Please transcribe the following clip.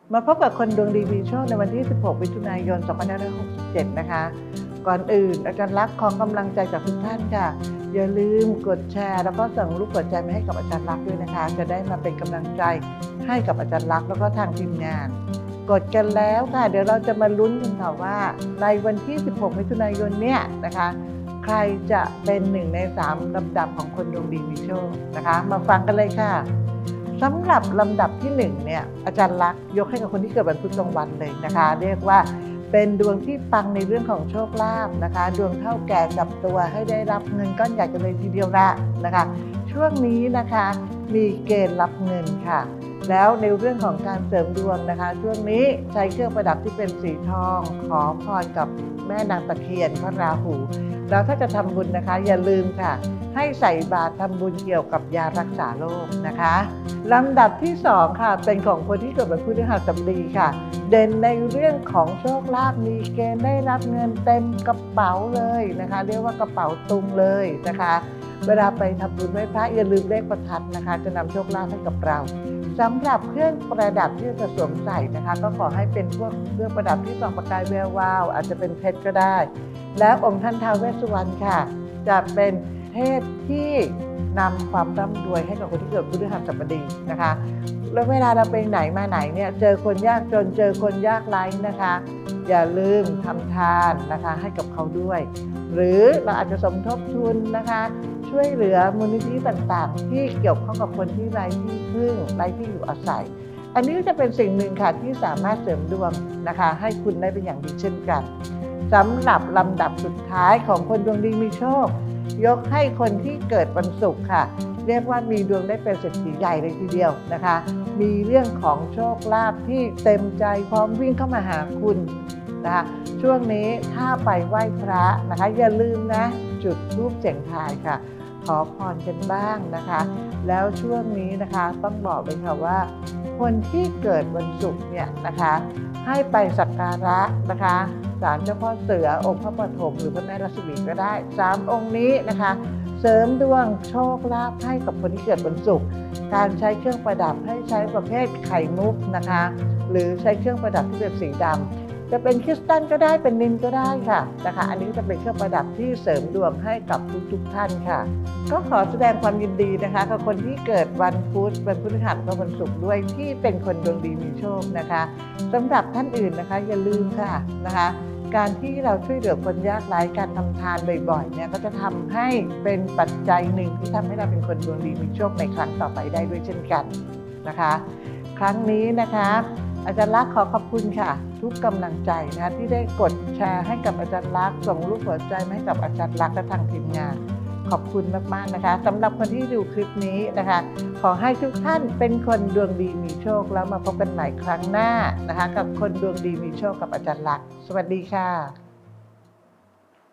มาพบกับคนดวงดีมีโชคในวันที่ 16 มิถุนายน 2567 นะคะ ก่อนอื่นอาจารย์ลักษณ์ขอกำลังใจจากทุกท่านค่ะ อย่าลืมกดแชร์แล้วก็ส่งรูปหัวใจมาให้กับอาจารย์ลักษณ์ด้วยนะคะ จะได้มาเป็นกำลังใจให้กับอาจารย์ลักษณ์แล้วก็ทางทีมงาน กดกันแล้วค่ะ เดี๋ยวเราจะมาลุ้นกันค่ะว่าในวันที่ 16 มิถุนายนเนี่ยนะคะ ใครจะเป็น1 ใน 3 ลำดับของคนดวงดีมีโชคนะคะ มาฟังกันเลยค่ะสำหรับลำดับที่1เนี่ยอาจารย์ลักษณ์ยกให้กับคนที่เกิดวันพุธกลางวันเลยนะคะ เรียกว่าเป็นดวงที่ปังในเรื่องของโชคลาภนะคะดวงเท่าแก่กับตัวให้ได้รับเงินก้อนใหญ่กันเลยทีเดียวละนะคะช่วงนี้นะคะมีเกณฑ์รับเงินค่ะแล้วในเรื่องของการเสริมดวงนะคะช่วงนี้ใช้เครื่องประดับที่เป็นสีทองขอพรกับแม่นางตะเคียนพระราหูแล้วถ้าจะทำบุญนะคะอย่าลืมค่ะให้ใส่บาตรทำบุญเกี่ยวกับยารักษาโรคนะคะลำดับที่2ค่ะเป็นของคนที่เกิดวันพฤหัสบดีค่ะเด่นในเรื่องของโชคลาภมีเกณฑ์ได้รับเงินเต็มกระเป๋าเลยนะคะเรียกว่ากระเป๋าตุงเลยนะคะเวลาไปทำบุญไหว้พระอย่าลืมเลขประทัดนะคะจะนำโชคลาภให้กับเราสำหรับเครื่องประดับที่จะสวมใส่นะคะก็ขอให้เป็นพวกเครื่องประดับที่ส่องประกายแวววาวอาจจะเป็นเพชรก็ได้แล้วองค์ท่านท้าวเวสสุวรรณค่ะจะเป็นเทพที่นำความร่ำรวยให้กับคนที่เกิดพฤหัสบดีนะคะแล้วเวลาเราไปไหนมาไหนเนี่ยเจอคนยากจนเจอคนยากไร้นะคะอย่าลืมทำทานนะคะให้กับเขาด้วยหรือเราอาจจะสมทบทุนนะคะช่วยเหลือมูลนิธิต่างๆที่เกี่ยวข้องกับคนที่ไร้ที่พึ่งไร้ที่อยู่อาศัยอันนี้ก็จะเป็นสิ่งหนึ่งค่ะที่สามารถเสริมดวงนะคะให้คุณได้เป็นอย่างดีเช่นกันสำหรับลำดับสุดท้ายของคนดวงดีมีโชคยกให้คนที่เกิดวันศุกร์ค่ะเรียกว่ามีดวงได้เป็นเศรษฐีใหญ่เลยทีเดียวนะคะมีเรื่องของโชคลาภที่เต็มใจพร้อมวิ่งเข้ามาหาคุณนะคะช่วงนี้ถ้าไปไหว้พระนะคะอย่าลืมนะจุดธูปเสียงทายค่ะขอพรกันบ้างนะคะแล้วช่วงนี้นะคะต้องบอกเลยค่ะว่าคนที่เกิดวันศุกร์เนี่ยนะคะให้ไปสักการะนะคะศาลเจ้าพ่อเสือองค์พระปฐมหรือพระแม่ลักษมีก็ได้3 องค์นี้นะคะเสริมดวงโชคลาภให้กับคนที่เกิดวันศุกร์การใช้เครื่องประดับให้ใช้ประเภทไข่มุกนะคะหรือใช้เครื่องประดับที่เป็นสีดำจะเป็นคริสตัลก็ได้เป็นนิลก็ได้ค่ะนะคะอันนี้จะเป็นเครื่องประดับที่เสริมดวงให้กับทุกท่านค่ะก็ขอแสดงความยินดีนะคะกับคนที่เกิดวันพุธวันพฤหัสและวันศุกร์ด้วยที่เป็นคนดวงดีมีโชคนะคะสำหรับท่านอื่นนะคะอย่าลืมค่ะนะคะการที่เราช่วยเหลือคนยากไร้การทำทานบ่อยๆเนี่ยก็จะทำให้เป็นปัจจัยหนึ่งที่ทำให้เราเป็นคนดวงดีมีโชคในครั้งต่อไปได้ด้วยเช่นกันนะคะครั้งนี้นะคะอาจารย์ลักษณ์ขอขอบคุณค่ะทุกกำลังใจนะคะที่ได้กดแชร์ให้กับอาจารย์ลักษณ์ส่งรูปหัวใจมาให้กับอาจารย์ลักษณ์และทางทีมงานขอบคุณมากๆนะคะสำหรับคนที่ดูคลิปนี้นะคะขอให้ทุกท่านเป็นคนดวงดีมีโชคแล้วมาพบกันใหม่ครั้งหน้านะคะกับคนดวงดีมีโชคกับอาจารย์ลักษณ์สวัสดีค่ะ